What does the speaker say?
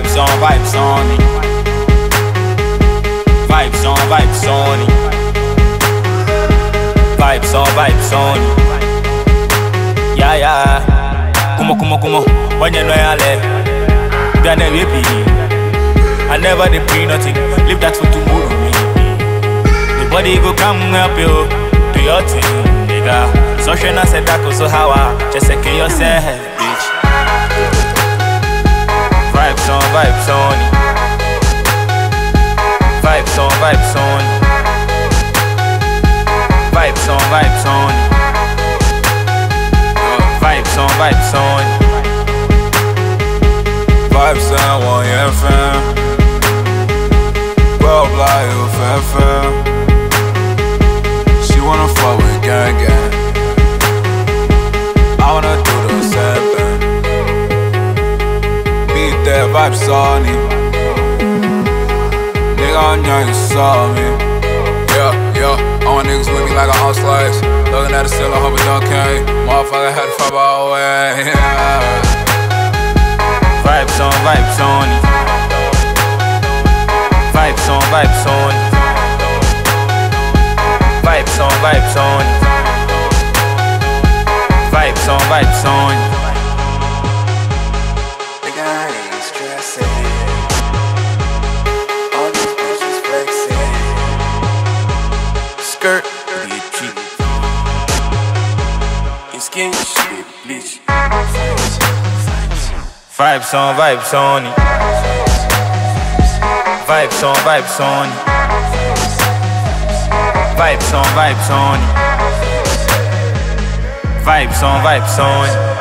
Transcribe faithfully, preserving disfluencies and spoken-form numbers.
Vibes on, vibes on it. Vibes on, vibes on it. Vibes on, vibes on it. Yeah, yeah. Kumo, kumo, kumo. When you know you're left, then they be. I never did pre nothing. Leave that for tomorrow, me. The body go come help you do your thing, nigga. So she not said that so how I just say yourself, bitch. Vibes on, vibes on it. Vibes on, vibes on it. Vibes on, vibes on it. Vibes on, vibes on it. Vibes on one F M. Well, blah, you fan fan. She wanna fuck with gang gang. I wanna do the same thing. Beat that vibes on it. Nigga, I know you saw me. Yeah, yeah. All my niggas with me like a house slice. Looking at the ceiling, hope it don't came. Motherfucker had to fuck all the way. Yeah. Vibes on, vibes on it. Vibes on, vibes on it. Vibes on, vibes on it. Vibes on, vibes on it. Nigga, I ain't stressing. All these bitches flexing. Skirt, be a treat. Your skin should be bleach. Vibes on, vibes on it. Vibes on, vibes on it. Vibes on, vibes on it. Vibes on, vibes on it.